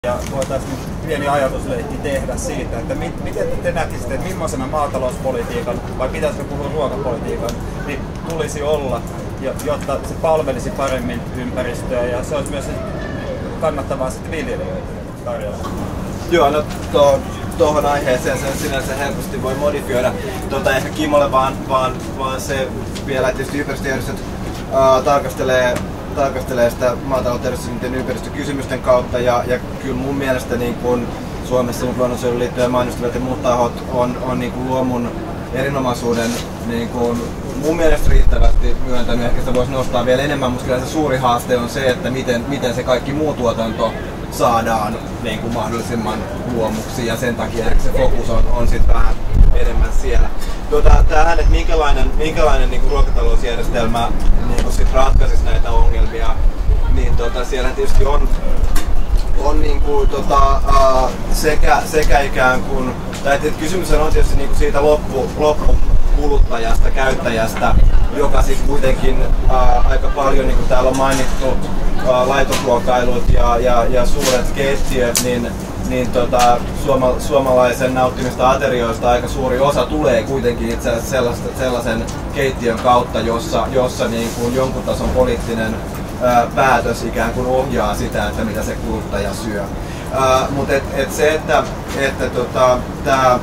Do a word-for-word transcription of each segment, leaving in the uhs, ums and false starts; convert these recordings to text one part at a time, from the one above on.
Ja voitaisiin pieni ajatusleikki tehdä siitä, että mit, miten te näkisitte, että millaisena maatalouspolitiikan, vai pitäisikö puhua ruokapolitiikan, niin tulisi olla, jotta se palvelisi paremmin ympäristöä ja se olisi myös kannattavaa sitten viljelijöille tarjolla. Joo, no to, tuohon aiheeseen sen sinänsä helposti voi modifioida. Tota, ehkä Kimolle vaan, vaan, vaan se vielä, että tietysti ympäristöjärjestöt uh, tarkastelee tarkastelee sitä maatalouden ympäristökysymysten kautta ja, ja kyllä mun mielestä niin kun Suomessa nyt Luonnonsuojeluliitto ja mainostavat ja muut tahot on, on niin kun luomun erinomaisuuden niin kun mun mielestä riittävästi myöntänyt. Ehkä sitä voisi nostaa vielä enemmän, mutta kyllä se suuri haaste on se, että miten, miten se kaikki muu tuotanto saadaan niin kun mahdollisimman luomuksi ja sen takia ehkä se fokus on, on sitten vähän enemmän siellä. Tuota, tähän, että minkälainen, minkälainen niin kuin ruokatalousjärjestelmä niin kuin sit ratkaisisi näitä ongelmia, niin tota, siellä tietysti on, on niin kuin, tota, uh, sekä, sekä ikään kuin, tai kysymys on tietysti niin kuin siitä loppu, loppukuluttajasta, käyttäjästä, joka sitten kuitenkin uh, aika paljon, niin kuin täällä on mainittu, uh, laitosruokailut ja, ja, ja suuret keittiöt, niin niin tota, suoma, suomalaisen nauttimista aterioista aika suuri osa tulee kuitenkin itse asiassa sellaisen keittiön kautta, jossa, jossa niin kuin jonkun tason poliittinen ää, päätös ikään kuin ohjaa sitä, että mitä se kuluttaja syö. Mutta et, et se, että, että tota, tämä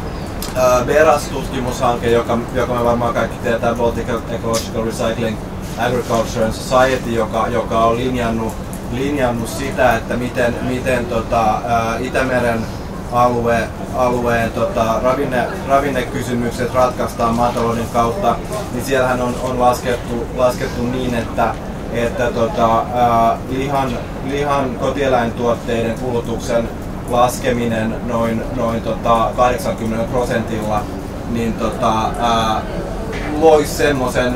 BERAS-tutkimushanke, joka, joka me varmaan kaikki tiedetään, Baltic Ecological Recycling Agriculture and Society, joka, joka on linjannut linjannut sitä, että miten, miten tota, ää, Itämeren alue, alueen tota, ravinne, ravinnekysymykset ratkaistaan maatalouden kautta, niin siellähän on, on laskettu, laskettu niin, että, että tota, ää, lihan, lihan kotieläintuotteiden kulutuksen laskeminen noin, noin tota, kahdeksankymmentä prosentilla niin tota, ää, loisi semmoisen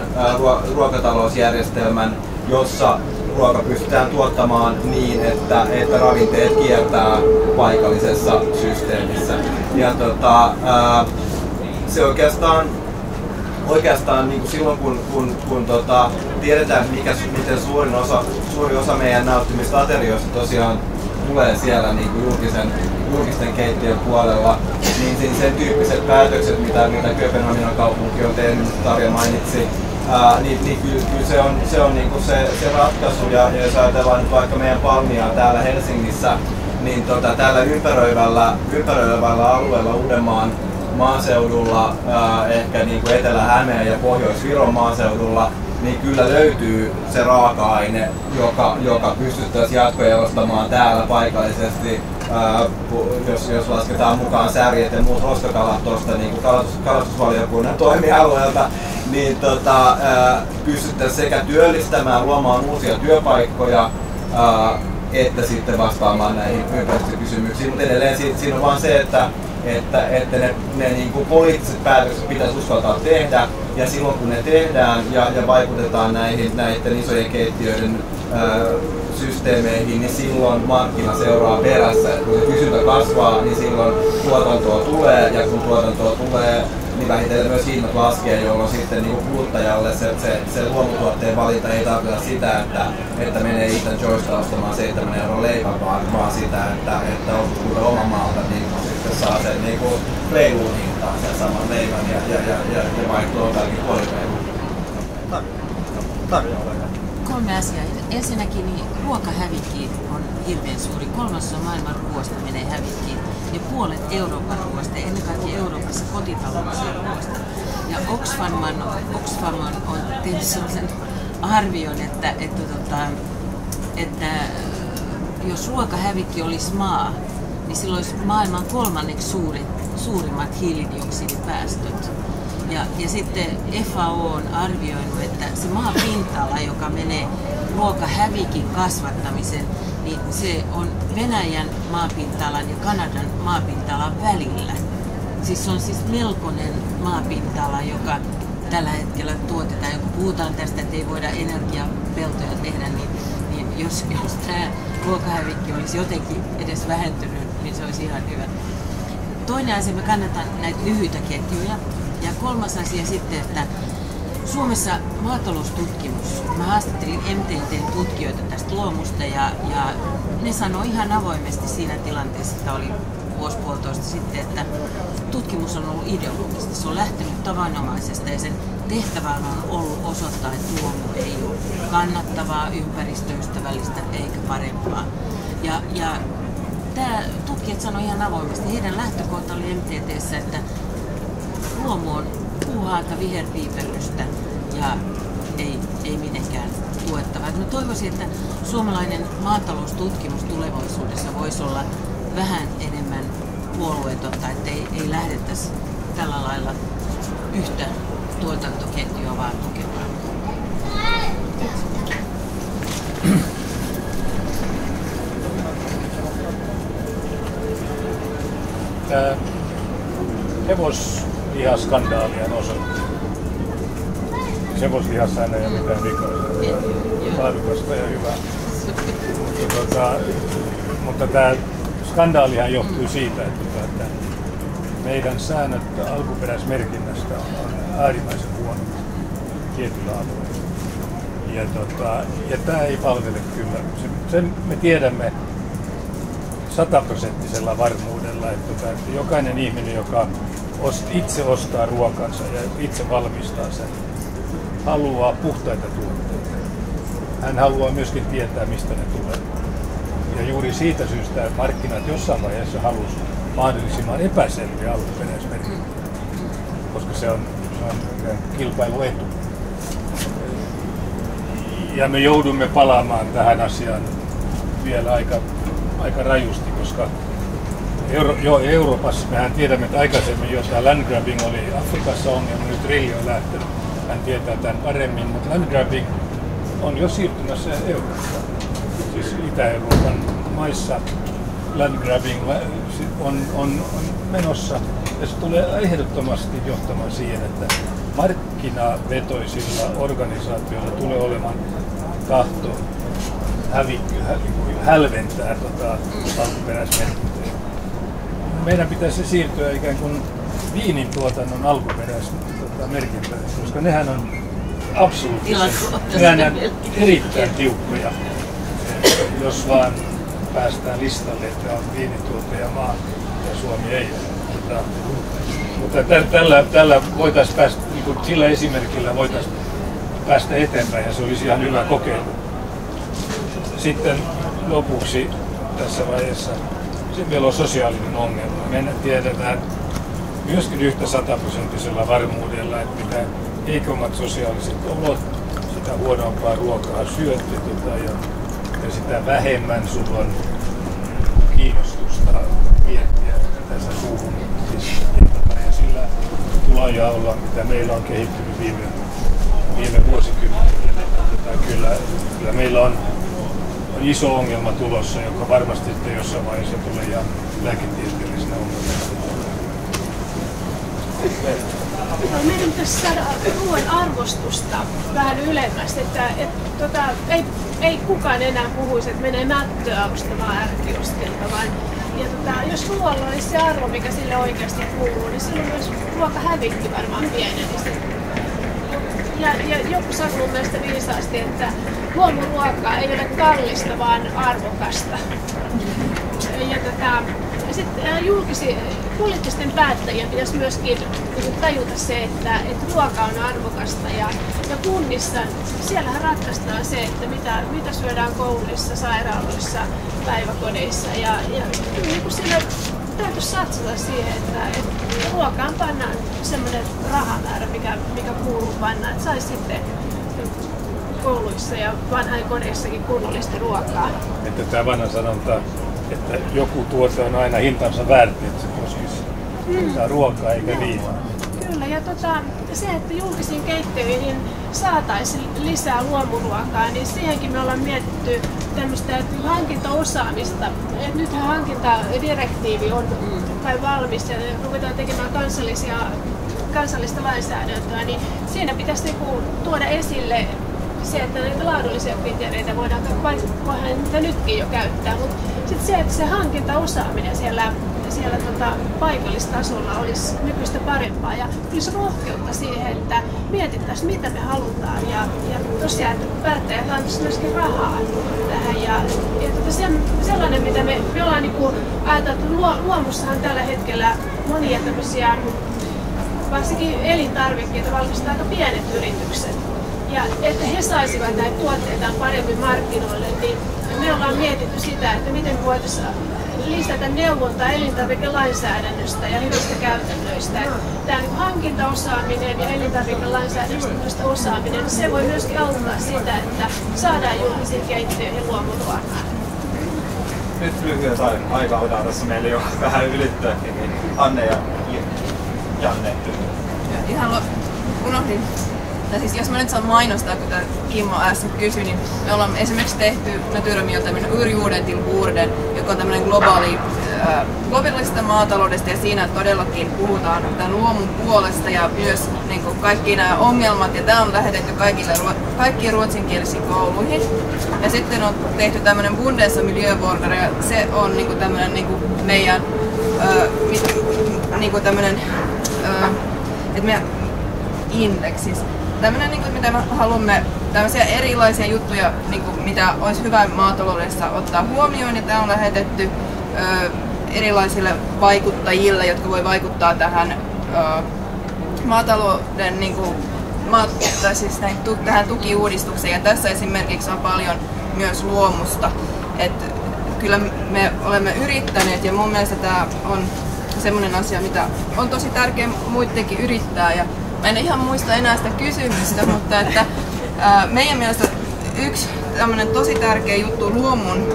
ruokatalousjärjestelmän, jossa ruoka pystytään tuottamaan niin, että, että ravinteet kiertää paikallisessa systeemissä. Ja tota, ää, se oikeastaan, oikeastaan niin kuin silloin, kun, kun, kun tota, tiedetään, mikä, miten suurin osa, suuri osa meidän nauttimista aterioista tosiaan tulee siellä niin kuin julkisen, julkisten keittiön puolella, niin sen tyyppiset päätökset, mitä, mitä Kööpenhaminan kaupunki on tehnyt, Tarja mainitsi, Ää, niin, niin kyllä, kyllä se on, se, on niinku se, se ratkaisu, ja, ja jos ajatellaan nyt vaikka meidän Palmiaa täällä Helsingissä, niin tota, täällä ympäröivällä, ympäröivällä alueella Uudenmaan maaseudulla, ää, ehkä niinku Etelä-Hämeen ja Pohjois-Viron maaseudulla, niin kyllä löytyy se raaka-aine, joka, joka pystyttäisiin jatkojalostamaan täällä paikallisesti. Ää, jos, jos lasketaan mukaan särjet ja muut roskakalat tuosta niin kalastus, kalastusvaliokunnan toimialueelta, niin tota, ää, pystyttäisiin sekä työllistämään, luomaan uusia työpaikkoja, ää, että sitten vastaamaan näihin ympäristökysymyksiin. Mutta edelleen siinä, siinä on vaan se, että, että, että ne, ne niin kuin poliittiset päätökset pitäisi uskaltaa tehdä, ja silloin kun ne tehdään ja, ja vaikutetaan näihin näiden isojen keittiöiden ää, systeemeihin, niin silloin markkina seuraa perässä. Kun se kysyntä kasvaa, niin silloin tuotantoa tulee, ja kun tuotantoa tulee, niin vähitellen myös hinnat laskee, jolloin sitten niin kuluttajalle se, se, se luomutuotteen valinta ei tarkoita sitä, että, että menee Ethan Joysta ostamaan seitsemän euron leipää, vaan, vaan sitä, että, että ostuu oman maalta, niin sitten saa sen niin reiluun hintaan sen saman leivän ja, ja, ja, ja, ja vaihtoa kaikki puolireiluun. Tarjoaa. Kolme asiaa. Ensinnäkin niin ruokahävikki on hirveän suuri. Kolmasosa maailman ruoasta menee hävikkiin ja puolet Euroopan ruoasta, ennen kaikkea Euroopassa kotitalouksien ruoasta. Ja Oxfam on, Oxfam on, on tehnyt sellaisen arvion, että, että, että, että jos ruokahävikki olisi maa, niin silloin olisi maailman kolmanneksi suurit, suurimmat hiilidioksidipäästöt. Ja, ja sitten F A O on arvioinut, että se maapinta-ala, joka menee ruokahävikin kasvattamisen, niin se on Venäjän maapinta-alan ja Kanadan maapinta-alan välillä. Siis se on siis melkoinen maapinta-ala, joka tällä hetkellä tuotetaan. Ja kun puhutaan tästä, että ei voida energiapeltoja tehdä, niin, niin jos, jos tämä ruokahävikki olisi jotenkin edes vähentynyt, niin se olisi ihan hyvä. Toinen asia, me kannatan näitä lyhyitä ketjuja. Ja kolmas asia sitten, että Suomessa maataloustutkimus, mä haastattelin M T T:n tutkijoita tästä luomusta ja, ja ne sanoi ihan avoimesti siinä tilanteessa, että oli vuosi puolitoista sitten, että tutkimus on ollut ideologista. Se on lähtenyt tavanomaisesta ja sen tehtävänä on ollut osoittaa, että luomu ei ole kannattavaa, ympäristöystävällistä eikä parempaa. Ja, ja tämä tutkijat sanoi ihan avoimesti, heidän lähtökohta oli M T T:ssä, että luomu on puuhaata viherpiiperrystä ja ei, ei mitenkään tuettava. Mä toivoisin, että suomalainen maataloustutkimus tulevaisuudessa voisi olla vähän enemmän puolueetonta, että ei, ei lähdettäisi tällä lailla yhtä tuotantoketjua vaan tukemaan. Tämä hevoslihaskandaali osoitti. Hevoslihassahan ei ole mitään vikaa, se on laadukasta ja hyvää. Mutta, tuota, mutta tämä skandaalihan johtuu siitä, että, että meidän säännöt alkuperäismerkinnästä on äärimmäisen huonot tietyllä alueella. Ja, tuota, ja tämä ei palvele kyllä. Sen me tiedämme sataprosenttisella varmuudella, että, että jokainen ihminen, joka itse ostaa ruokansa ja itse valmistaa sen, haluaa puhtaita tuotteita. Hän haluaa myöskin tietää, mistä ne tulee. Ja juuri siitä syystä markkinat jossain vaiheessa halusi mahdollisimman epäselviä alkuperäismerkintöjä, koska se on, se on kilpailuetu. Ja me joudumme palaamaan tähän asiaan vielä aika, aika rajusti, koska Euro, jo Euroopassa mehän tiedämme, että aikaisemmin jo tämä landgrabbing oli Afrikassa ongelma, nyt Rilli on lähtenyt. Hän tietää tämän paremmin, mutta landgrabbing on jo siirtymässä Eurooppaan. Siis Itä-Euroopan maissa landgrabbing on, on, on menossa ja se tulee ehdottomasti johtamaan siihen, että markkinavetoisilla organisaatioilla tulee olemaan tahto hävi, hälventää tota, alkuperäismerkintöjä. Meidän pitäisi siirtyä ikään kuin viinin tuotannon alkuperäismerkintöihin, koska nehän on absoluuttisesti, nehän on erittäin tiukkoja, jos vaan päästään listalle, että on viinituottaja maa ja Suomi ei ole. Mutta tällä, tällä voitaisiin päästä, niin kuin sillä esimerkillä voitaisiin päästä eteenpäin ja se olisi ihan hyvä kokeilu. Sitten lopuksi tässä vaiheessa sitten vielä on sosiaalinen ongelma. Me tiedetään myöskin yhtä sataprosenttisella varmuudella, että mitä heikommat sosiaaliset olot, sitä huonompaa ruokaa syöt ja, ja sitä vähemmän sulla on kiinnostusta miettiä tässä suuhun. Siis, ja sillä tulojaolla, mitä meillä on kehittynyt viime, viime vuosikymmenellä, kyllä, kyllä meillä on on iso ongelma tulossa, joka varmasti sitten jossain vaiheessa tulee ihan lääketieteellisenä ongelmana. Meidän pitäisi saada ruoan arvostusta vähän ylemmästi, että et, tota, ei, ei kukaan enää puhuisi, että menee mättöä ostamaan ärkiostilta, vaan ja tota, jos ruoalla olisi se arvo, mikä sille oikeasti kuuluu, niin silloin myös ruokahävikki varmaan pienenisi. Ja, ja joku sanoi mun mielestä viisaasti, että luomuruoka ei ole kallista, vaan arvokasta. Ja tota, sitten julkisi, poliittisten päättäjien pitäisi myöskin tajuta se, että, että ruoka on arvokasta. Ja, ja kunnissa, siellähän ratkaistaan se, että mitä, mitä syödään kouluissa, sairaaloissa, päiväkodeissa. Ja, ja niin kuin siinä täytyisi satsata siihen, että, että ruokaan pannaan semmoinen rahamäärä, mikä, mikä kuuluu panna, että saisi sitten kouluissa ja vanhainkodeissakin kunnollista ruokaa. Että tämä vanha sanonta, että joku tuote on aina hintansa väärti, että se koskisi mm. ruokaa eikä viinaa. Kyllä, ja tota, se, että julkisiin keittiöihin saataisiin lisää luomuruokaa, niin siihenkin me ollaan mietitty tämmöistä hankintaosaamista. Et nythän hankintadirektiivi on kai valmis ja ruvetaan tekemään kansallisia, kansallista lainsäädäntöä, niin siinä pitäisi niinku tuoda esille se, että näitä laadullisia kriteereitä voidaan, voidaan niitä nytkin jo käyttää, mutta sitten se, että se hankintaosaaminen siellä, siellä tota, paikallistasolla olisi nykyistä parempaa ja olisi rohkeutta siihen, että mietittäisiin mitä me halutaan ja, ja tosiaan, että päättäjät antaisivat myöskin rahaa tähän ja, ja tota, se, sellainen, mitä me, me ollaan niin ajateltu, että luomussahan tällä hetkellä monia tämmöisiä varsinkin elintarvikkeita valmistaa aika pienet yritykset. Ja että he saisivat näitä tuotteitaan paremmin markkinoille, niin me ollaan mietitty sitä, että miten voitaisiin lisätä neuvontaa elintarvikelainsäädännöstä ja hyvistä käytännöistä. Tämä niin hankintaosaaminen ja elintarvikelainsäädännöstä osaaminen, se voi myöskin auttaa sitä, että saadaan julkisiin keittiöihin luomuruokaa. Nyt lyhyet aika otetaan tässä meillä jo vähän ylittääkin, niin Anne ja Janne. Ihan unohdin. Tai siis jos mä nyt saan mainostaa, kuten Kimmo äsken kysyi, niin me ollaan esimerkiksi tehty Naturmilta tämmöinen Ur jorden till borden, joka on tämmöinen globaali, äh, globaalista maataloudesta ja siinä todellakin puhutaan tämän luomun puolesta ja myös niin kuin kaikki nämä ongelmat ja tämä on lähetetty kaikille, kaikkiin ruotsinkielisiin kouluihin. Ja sitten on tehty tämmöinen Bundes- ja Miljövårdare ja se on niin kuin tämmöinen niin kuin meidän äh, mit, niin kuin tämmöinen äh, että meidän indeksis. Tämmöinen, niin kuin, mitä me haluamme, tämmöisiä erilaisia juttuja, niin kuin, mitä olisi hyvä maataloudessa ottaa huomioon, ja tämä on lähetetty ö, erilaisille vaikuttajille, jotka voi vaikuttaa tähän ö, maatalouden, niin kuin, maat, siis näin, tu, tähän tukiuudistukseen, ja tässä esimerkiksi on paljon myös luomusta. Et, kyllä me olemme yrittäneet, ja mun mielestä tämä on semmoinen asia, mitä on tosi tärkeä muidenkin yrittää. Ja mä en ihan muista enää sitä kysymystä, mutta että ää, meidän mielestä yksi tämmöinen tosi tärkeä juttu luomun,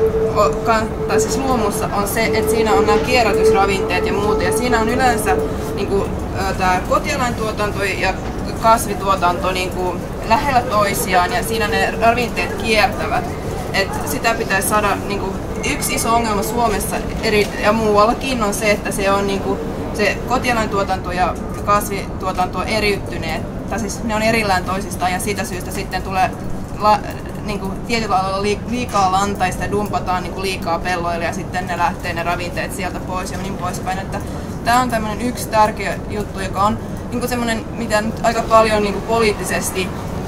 tai siis luomussa on se, että siinä on nämä kierrätysravinteet ja muuta. Ja siinä on yleensä niin kuin, tämä kotieläintuotanto ja kasvituotanto niin kuin, lähellä toisiaan ja siinä ne ravinteet kiertävät. Et sitä pitäisi saada, niin kuin, yksi iso ongelma Suomessa eri, ja muuallakin on se, että se on niin kuin, se kotieläintuotanto ja kasvituotanto on eriyttyneet, tai siis ne on erillään toisistaan ja siitä syystä sitten tulee la, niin kuin tietyllä alalla liikaa lantaista ja dumpataan niin kuin liikaa pelloille ja sitten ne lähtee ne ravinteet sieltä pois ja niin poispäin. Että tämä on tämmöinen yksi tärkeä juttu, joka on niin kuin semmoinen, mitä nyt aika paljon niin kuin poliittisesti,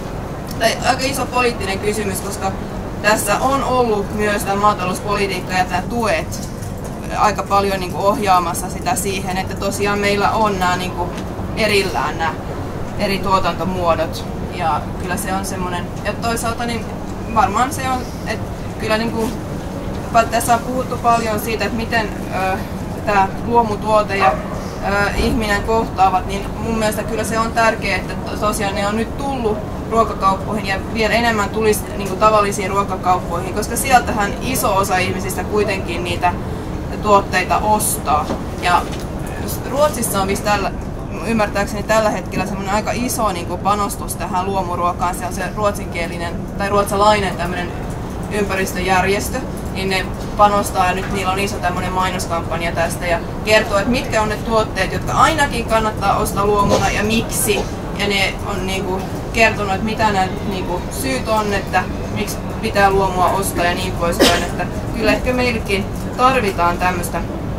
tai aika iso poliittinen kysymys, koska tässä on ollut myös tämä maatalouspolitiikka ja tämä tuet aika paljon niin kuin ohjaamassa sitä siihen, että tosiaan meillä on nämä niin kuin erillään nämä eri tuotantomuodot. Ja kyllä se on semmoinen, ja toisaalta niin varmaan se on, että kyllä niin kuin, tässä on puhuttu paljon siitä, että miten ö, tämä luomutuote ja ö, ihminen kohtaavat, niin mun mielestä kyllä se on tärkeää, että tosiaan ne on nyt tullut ruokakauppoihin ja vielä enemmän tulisi niin kuin tavallisiin ruokakauppoihin, koska sieltähän iso osa ihmisistä kuitenkin niitä tuotteita ostaa. Ja Ruotsissa on tällä, ymmärtääkseni tällä hetkellä semmoinen aika iso niin kuin panostus tähän luomuruokaan. Se on se ruotsinkielinen tai ruotsalainen tämmöinen ympäristöjärjestö, niin ne panostaa ja nyt niillä on iso tämmöinen mainoskampanja tästä ja kertoo, että mitkä on ne tuotteet, jotka ainakin kannattaa ostaa luomuna ja miksi. Ja ne on niin kuin kertonut, että mitä nämä niin kuin syyt on, että miksi pitää luomua ostaa ja niin poispäin. Että kyllä ehkä meillekin tarvitaan tämmöistä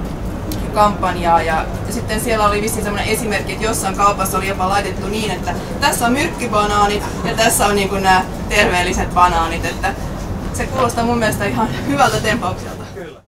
kampanjaa ja sitten siellä oli vissiin semmoinen esimerkki, että jossain kaupassa oli jopa laitettu niin, että tässä on myrkkybanaanit ja tässä on niin kuin nämä terveelliset banaanit, että se kuulostaa mun mielestä ihan hyvältä tempaukselta.